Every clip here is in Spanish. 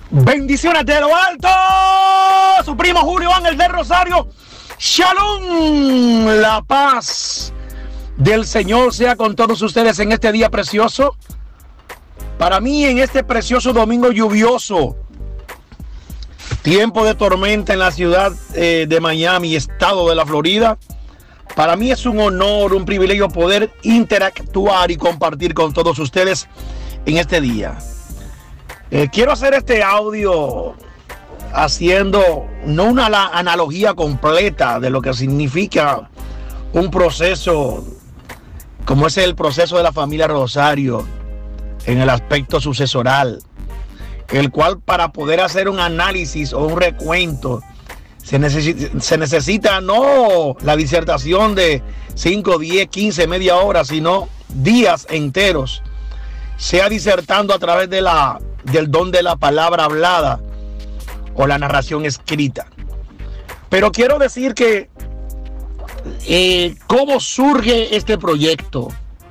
Bendiciones de lo alto, su primo Julio Ángel del Rosario. Shalom, la paz del Señor sea con todos ustedes en este día precioso. Para mí, en este precioso domingo lluvioso, tiempo de tormenta en la ciudad de Miami, estado de la Florida. Para mí es un honor, un privilegio poder interactuar y compartir con todos ustedes en este día. Quiero hacer este audio haciendo no una analogía completa de lo que significa un proceso como es el proceso de la familia Rosario en el aspecto sucesoral, el cual para poder hacer un análisis o un recuento se necesita no la disertación de 5, 10, 15, media hora, sino días enteros, sea disertando a través de del don de la palabra hablada o la narración escrita. Pero quiero decir que cómo surge este proyecto.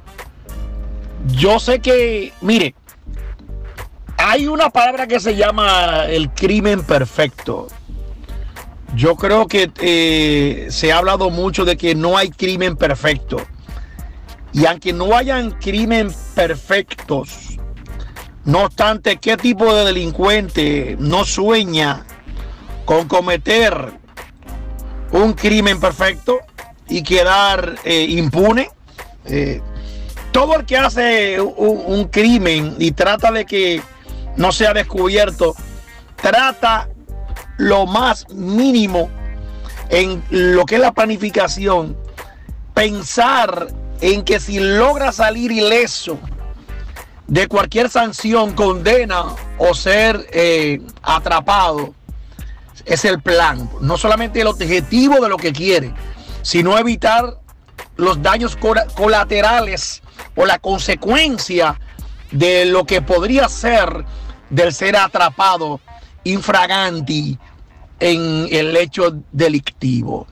Yo sé que, mire, hay una palabra que se llama el crimen perfecto. Yo creo que se ha hablado mucho de que no hay crimen perfecto. Y aunque no hayan crimen perfectos, no obstante, ¿qué tipo de delincuente no sueña con cometer un crimen perfecto y quedar impune? Todo el que hace un crimen y trata de que no sea descubierto, trata lo más mínimo en lo que es la planificación, pensar en que si logra salir ileso de cualquier sanción, condena o ser atrapado, es el plan. No solamente el objetivo de lo que quiere, sino evitar los daños colaterales o la consecuencia de lo que podría ser del ser atrapado infraganti en el hecho delictivo.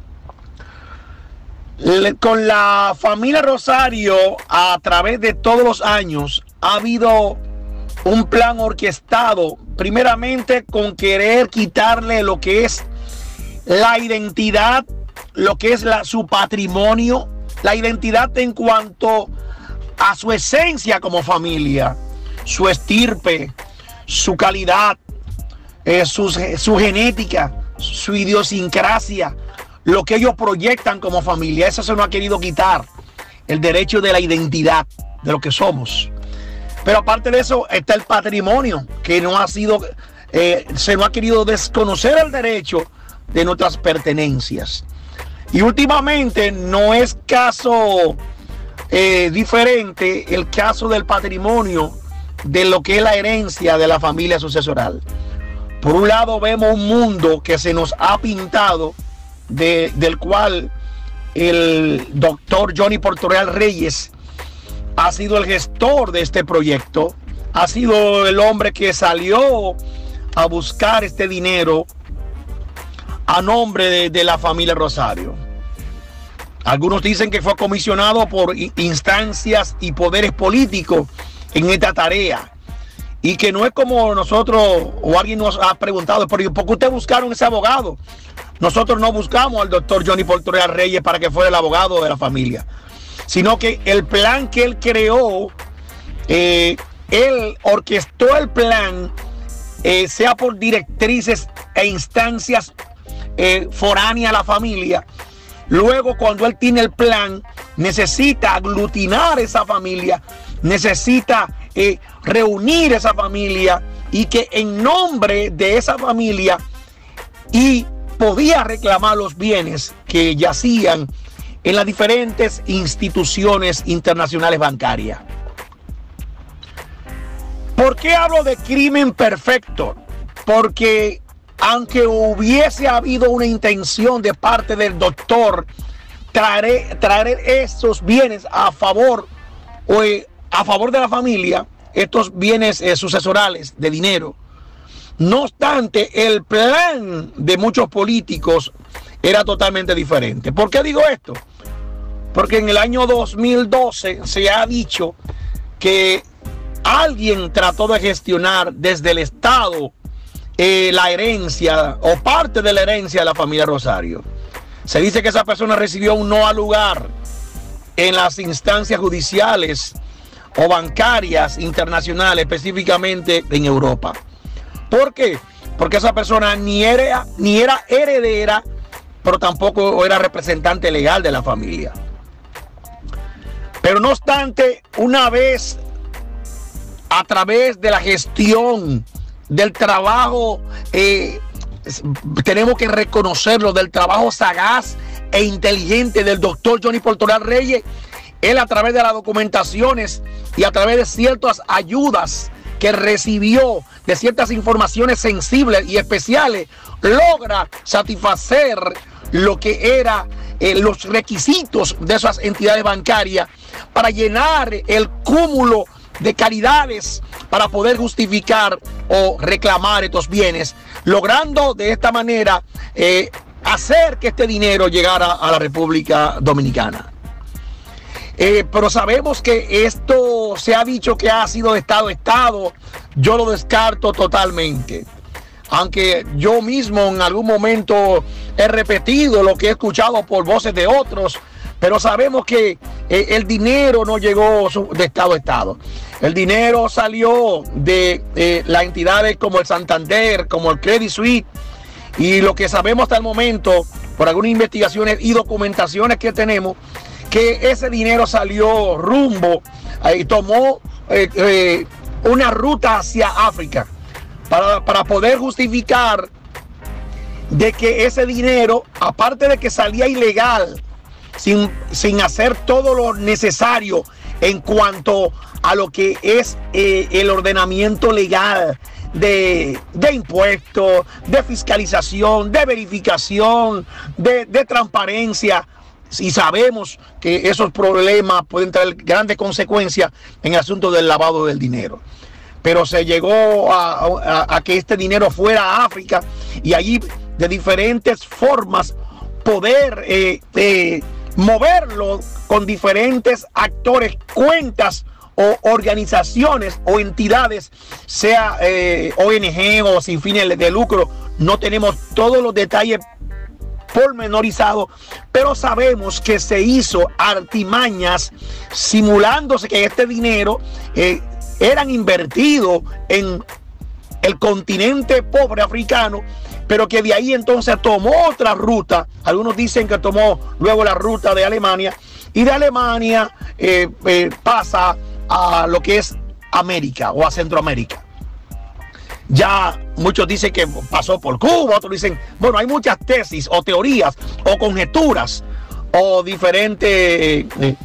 Con la familia Rosario, a través de todos los años, ha habido un plan orquestado, primeramente con querer quitarle lo que es la identidad, lo que es su patrimonio, la identidad en cuanto a su esencia como familia, su estirpe, su calidad, su genética, su idiosincrasia, lo que ellos proyectan como familia. Eso se nos ha querido quitar, el derecho de la identidad de lo que somos. Pero aparte de eso está el patrimonio, que no ha sido, se nos ha querido desconocer el derecho de nuestras pertenencias. Y últimamente no es caso diferente el caso del patrimonio, de lo que es la herencia de la familia sucesoral. Por un lado vemos un mundo que se nos ha pintado, del cual el doctor Johnny Portoreal Reyes ha sido el gestor de este proyecto, ha sido el hombre que salió a buscar este dinero a nombre de la familia Rosario. Algunos dicen que fue comisionado por instancias y poderes políticos en esta tarea, y que no es como nosotros, o alguien nos ha preguntado, pero ¿por qué ustedes buscaron ese abogado? Nosotros no buscamos al doctor Johnny Portoreal Reyes para que fuera el abogado de la familia, sino que el plan que él creó, él orquestó el plan, sea por directrices e instancias foráneas a la familia. Luego, cuando él tiene el plan, necesita aglutinar esa familia, necesita reunir esa familia, y que en nombre de esa familia y podía reclamar los bienes que yacían en las diferentes instituciones internacionales bancarias. ¿Por qué hablo de crimen perfecto? Porque aunque hubiese habido una intención de parte del doctor traer esos bienes a favor de la familia, estos bienes sucesorales de dinero, no obstante, el plan de muchos políticos era totalmente diferente. ¿Por qué digo esto? Porque en el año 2012 se ha dicho que alguien trató de gestionar desde el Estado la herencia o parte de la herencia de la familia Rosario. Se dice que esa persona recibió un no al lugar en las instancias judiciales o bancarias internacionales, específicamente en Europa. ¿Por qué? Porque esa persona ni era heredera, pero tampoco era representante legal de la familia. Pero no obstante, una vez a través de la gestión del trabajo, tenemos que reconocerlo, del trabajo sagaz e inteligente del doctor Johnny Portoral Reyes, él a través de las documentaciones y a través de ciertas ayudas que recibió, de ciertas informaciones sensibles y especiales, logra satisfacer lo que era los requisitos de esas entidades bancarias para llenar el cúmulo de caridades para poder justificar o reclamar estos bienes, logrando de esta manera hacer que este dinero llegara a la República Dominicana. Pero sabemos que esto se ha dicho que ha sido de Estado a Estado. Yo lo descarto totalmente. Aunque yo mismo en algún momento he repetido lo que he escuchado por voces de otros, pero sabemos que el dinero no llegó de Estado a Estado. El dinero salió de las entidades como el Santander, como el Credit Suisse, y lo que sabemos hasta el momento, por algunas investigaciones y documentaciones que tenemos, que ese dinero salió rumbo y tomó una ruta hacia África para poder justificar de que ese dinero, aparte de que salía ilegal, sin hacer todo lo necesario en cuanto a lo que es el ordenamiento legal de impuestos, de fiscalización, de verificación, de transparencia. Y sabemos que esos problemas pueden traer grandes consecuencias en el asunto del lavado del dinero. Pero se llegó a que este dinero fuera a África y allí de diferentes formas poder moverlo con diferentes actores, cuentas o organizaciones o entidades, sea ONG o sin fines de lucro. No tenemos todos los detalles pormenorizados, pero sabemos que se hizo artimañas simulándose que este dinero eran invertidos en el continente pobre africano, pero que de ahí entonces tomó otra ruta. Algunos dicen que tomó luego la ruta de Alemania, y de Alemania pasa a lo que es América o a Centroamérica. Ya muchos dicen que pasó por Cuba, otros dicen, bueno, hay muchas tesis o teorías o conjeturas o diferentes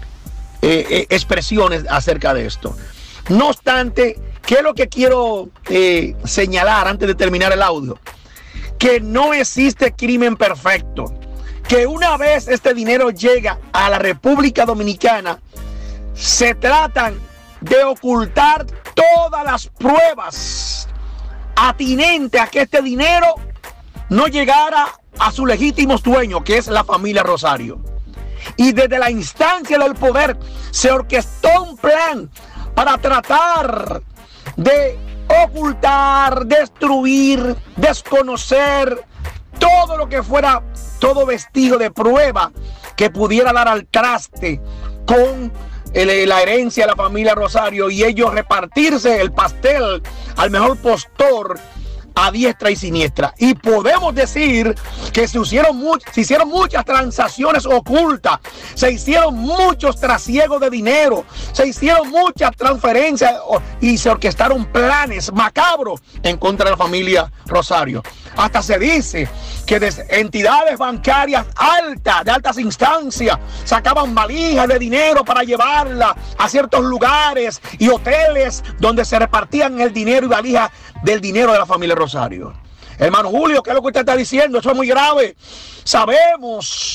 expresiones acerca de esto. No obstante, ¿qué es lo que quiero señalar antes de terminar el audio? Que no existe crimen perfecto. Que una vez este dinero llega a la República Dominicana, se tratan de ocultar todas las pruebas atinentes a que este dinero no llegara a sus legítimos dueños, que es la familia Rosario. Y desde la instancia del poder se orquestó un plan para tratar de ocultar, destruir, desconocer todo lo que fuera, todo vestigio de prueba que pudiera dar al traste con la herencia de la familia Rosario, y ellos repartirse el pastel al mejor postor a diestra y siniestra. Y podemos decir que se hicieron muchas transacciones ocultas, se hicieron muchos trasiegos de dinero, se hicieron muchas transferencias y se orquestaron planes macabros en contra de la familia Rosario. Hasta se dice que desde entidades bancarias de altas instancias, sacaban valijas de dinero para llevarla a ciertos lugares y hoteles donde se repartían el dinero y valijas del dinero de la familia Rosario. Hermano Julio, ¿qué es lo que usted está diciendo? Eso es muy grave. Sabemos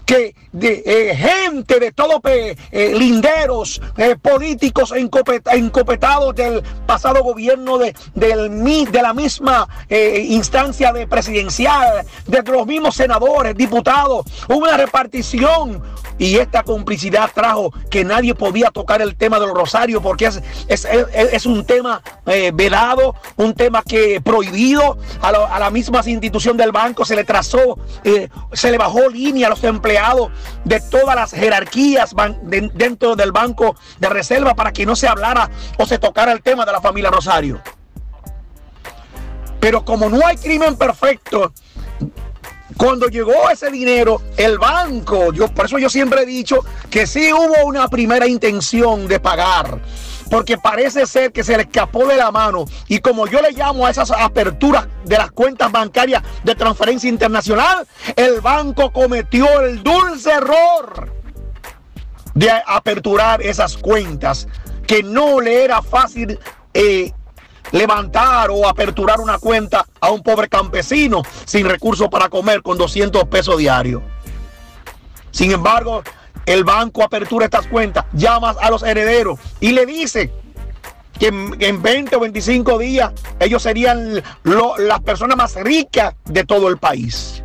que gente de todos linderos, políticos encopetados del pasado gobierno de la misma instancia de presidencial, de los mismos senadores, diputados, hubo una repartición, y esta complicidad trajo que nadie podía tocar el tema del rosario porque es un tema vedado, un tema que prohibido. A la misma institución del banco se le trazó, se le bajó línea a los empleados de todas las jerarquías dentro del Banco de Reserva para que no se hablara o se tocara el tema de la familia Rosario. Pero como no hay crimen perfecto, cuando llegó ese dinero, el banco, por eso yo siempre he dicho que sí hubo una primera intención de pagar, porque parece ser que se le escapó de la mano. Y como yo le llamo a esas aperturas de las cuentas bancarias de transferencia internacional, el banco cometió el dulce error de aperturar esas cuentas, que no le era fácil levantar o aperturar una cuenta a un pobre campesino sin recursos para comer con 200 pesos diarios. Sin embargo, el banco apertura estas cuentas, llama a los herederos y le dice que en 20 o 25 días ellos serían las personas más ricas de todo el país.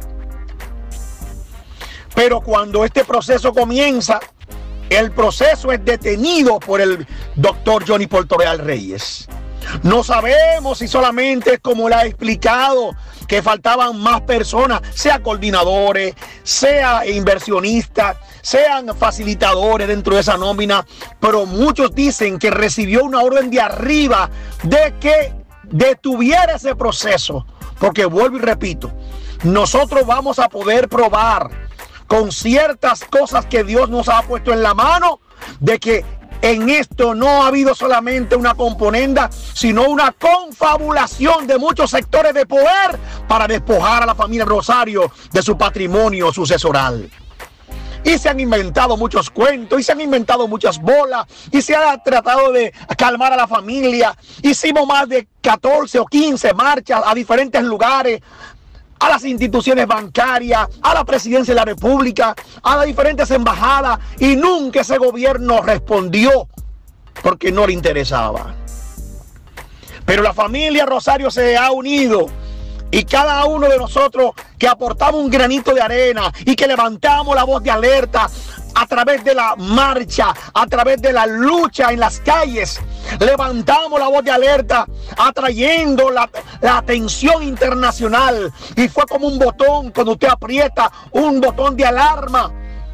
Pero cuando este proceso comienza, el proceso es detenido por el doctor Johnny Portoreal Reyes. No sabemos si solamente es como le ha explicado, que faltaban más personas, sea coordinadores, sea inversionistas, sean facilitadores dentro de esa nómina, pero muchos dicen que recibió una orden de arriba de que detuviera ese proceso, porque vuelvo y repito, nosotros vamos a poder probar con ciertas cosas que Dios nos ha puesto en la mano, de que en esto no ha habido solamente una componenda, sino una confabulación de muchos sectores de poder para despojar a la familia Rosario de su patrimonio sucesoral. Y se han inventado muchos cuentos, y se han inventado muchas bolas, y se ha tratado de calmar a la familia. Hicimos más de 14 o 15 marchas a diferentes lugares, a las instituciones bancarias, a la presidencia de la República, a las diferentes embajadas, y nunca ese gobierno respondió porque no le interesaba. Pero la familia Rosario se ha unido, y cada uno de nosotros que aportamos un granito de arena y que levantamos la voz de alerta a través de la marcha, a través de la lucha en las calles, levantamos la voz de alerta, atrayendo la atención internacional. Y fue como un botón, cuando usted aprieta un botón de alarma,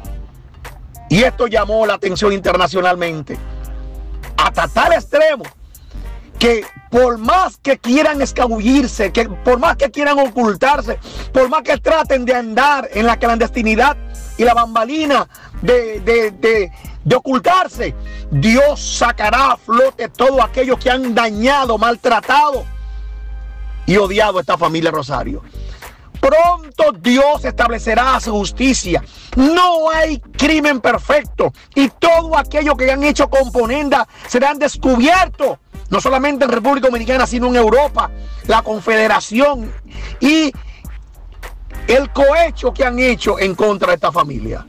y esto llamó la atención internacionalmente, hasta tal extremo que por más que quieran escabullirse, que por más que quieran ocultarse, por más que traten de andar en la clandestinidad y la bambalina de ocultarse, Dios sacará a flote todo aquello que han dañado, maltratado y odiado a esta familia Rosario. Pronto Dios establecerá su justicia. No hay crimen perfecto, y todo aquello que han hecho componenda serán descubiertos, no solamente en República Dominicana, sino en Europa, la Confederación y el cohecho que han hecho en contra de esta familia.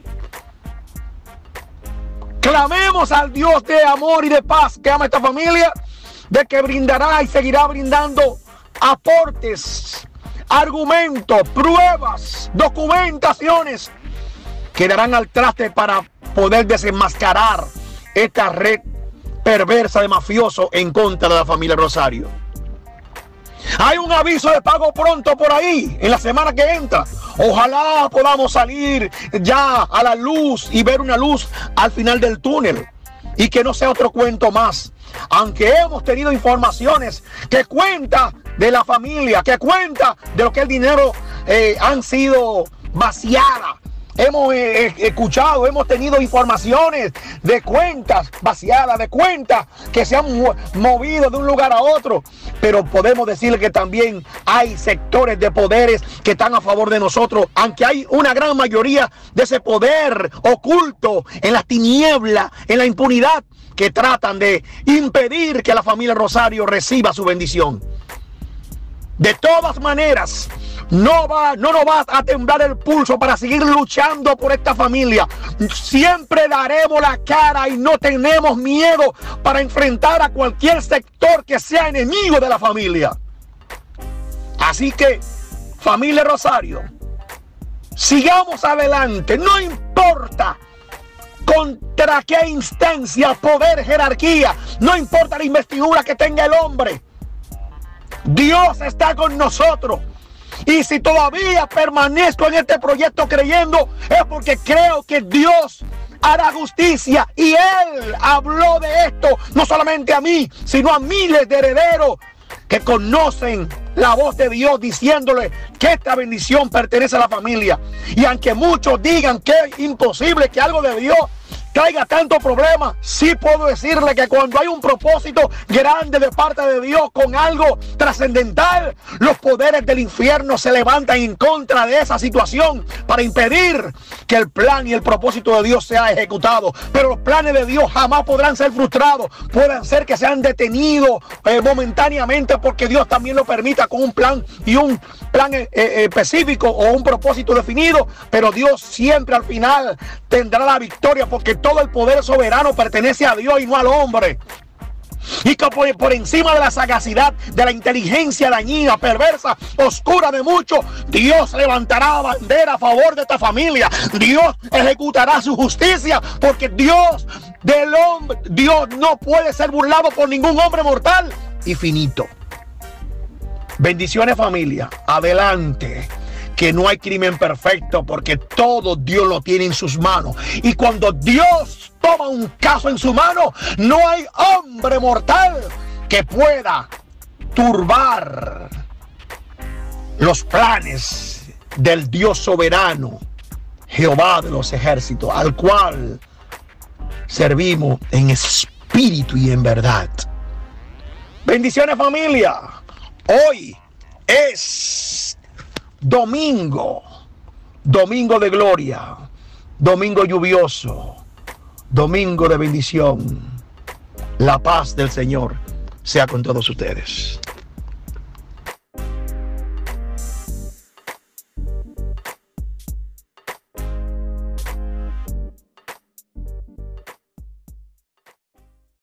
Clamemos al Dios de amor y de paz que ama a esta familia, de que brindará y seguirá brindando aportes, argumentos, pruebas, documentaciones que darán al traste para poder desenmascarar esta red perversa de mafiosos en contra de la familia Rosario. Hay un aviso de pago pronto por ahí en la semana que entra. Ojalá podamos salir ya a la luz y ver una luz al final del túnel, y que no sea otro cuento más. Aunque hemos tenido informaciones que cuenta de la familia, que cuenta de lo que el dinero han sido vaciadas. Hemos escuchado, hemos tenido informaciones de cuentas vaciadas, de cuentas que se han movido de un lugar a otro. Pero podemos decir que también hay sectores de poderes que están a favor de nosotros, aunque hay una gran mayoría de ese poder oculto en las tinieblas, en la impunidad, que tratan de impedir que la familia Rosario reciba su bendición. De todas maneras, no nos va a temblar el pulso para seguir luchando por esta familia. Siempre daremos la cara y no tenemos miedo para enfrentar a cualquier sector que sea enemigo de la familia. Así que, familia Rosario, sigamos adelante. No importa contra qué instancia, poder, jerarquía, no importa la investidura que tenga el hombre. Dios está con nosotros. Y si todavía permanezco en este proyecto creyendo, es porque creo que Dios hará justicia. Y Él habló de esto no solamente a mí, sino a miles de herederos que conocen la voz de Dios diciéndole que esta bendición pertenece a la familia. Y aunque muchos digan que es imposible que algo de Dios traiga tanto problema, sí puedo decirle que cuando hay un propósito grande de parte de Dios con algo trascendental, los poderes del infierno se levantan en contra de esa situación para impedir que el plan y el propósito de Dios sea ejecutado. Pero los planes de Dios jamás podrán ser frustrados. Pueden ser que sean detenidos momentáneamente porque Dios también lo permita con un plan y un plan específico o un propósito definido, pero Dios siempre al final tendrá la victoria porque todo el poder soberano pertenece a Dios y no al hombre. Y que por encima de la sagacidad, de la inteligencia dañina, perversa, oscura de muchos, Dios levantará bandera a favor de esta familia. Dios ejecutará su justicia, porque Dios no puede ser burlado por ningún hombre mortal y finito. Bendiciones, familia. Adelante. Que no hay crimen perfecto porque todo Dios lo tiene en sus manos. Y cuando Dios toma un caso en su mano, no hay hombre mortal que pueda turbar los planes del Dios soberano, Jehová de los ejércitos, al cual servimos en espíritu y en verdad. Bendiciones, familia. Hoy es domingo de gloria, domingo lluvioso, domingo de bendición. La paz del Señor sea con todos ustedes.